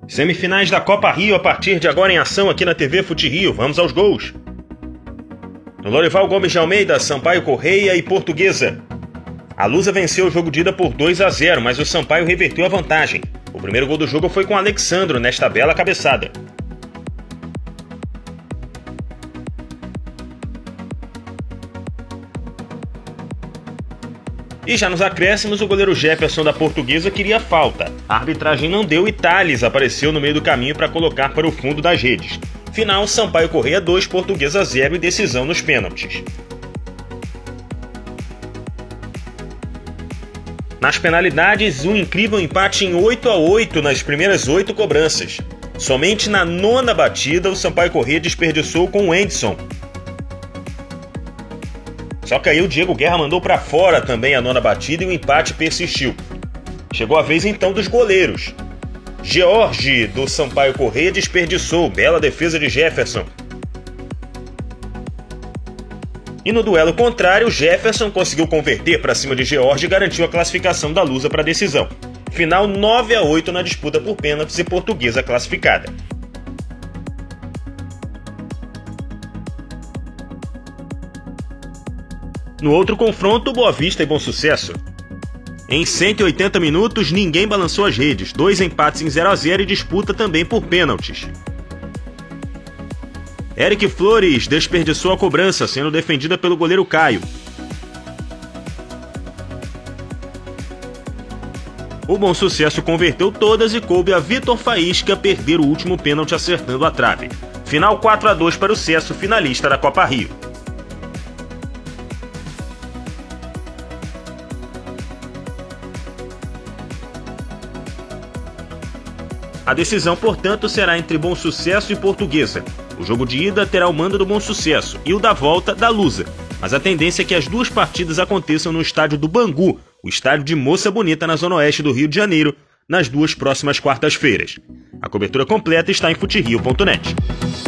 Semifinais da Copa Rio a partir de agora em ação aqui na TV Fute Rio. Vamos aos gols. No Lorival Gomes de Almeida, Sampaio Corrêa e Portuguesa. A Lusa venceu o jogo de ida por 2-0, mas o Sampaio reverteu a vantagem. O primeiro gol do jogo foi com Alexandro nesta bela cabeçada. E já nos acréscimos, o goleiro Jefferson da Portuguesa queria falta. A arbitragem não deu e Thales apareceu no meio do caminho para colocar para o fundo das redes. Final, Sampaio Corrêa 2, Portuguesa 0 e decisão nos pênaltis. Nas penalidades, um incrível empate em 8-8 nas primeiras 8 cobranças. Somente na 9ª batida, o Sampaio Corrêa desperdiçou com o Anderson. Só que aí o Diego Guerra mandou para fora também a 9ª batida e o empate persistiu. Chegou a vez então dos goleiros. George, do Sampaio Corrêa, desperdiçou. Bela defesa de Jefferson. E no duelo contrário, Jefferson conseguiu converter para cima de George e garantiu a classificação da Lusa para a decisão. Final 9-8 na disputa por pênaltis e Portuguesa classificada. No outro confronto, Boa Vista e Bom Sucesso. Em 180 minutos, ninguém balançou as redes. 2 empates em 0-0 e disputa também por pênaltis. Eric Flores desperdiçou a cobrança, sendo defendida pelo goleiro Caio. O Bom Sucesso converteu todas e coube a Vitor Faísca perder o último pênalti acertando a trave. Final 4-2 para o Cesso, finalista da Copa Rio. A decisão, portanto, será entre Bom Sucesso e Portuguesa. O jogo de ida terá o mando do Bom Sucesso e o da volta da Lusa. Mas a tendência é que as duas partidas aconteçam no estádio do Bangu, o estádio de Moça Bonita na zona oeste do Rio de Janeiro, nas 2 próximas quartas-feiras. A cobertura completa está em futerio.net.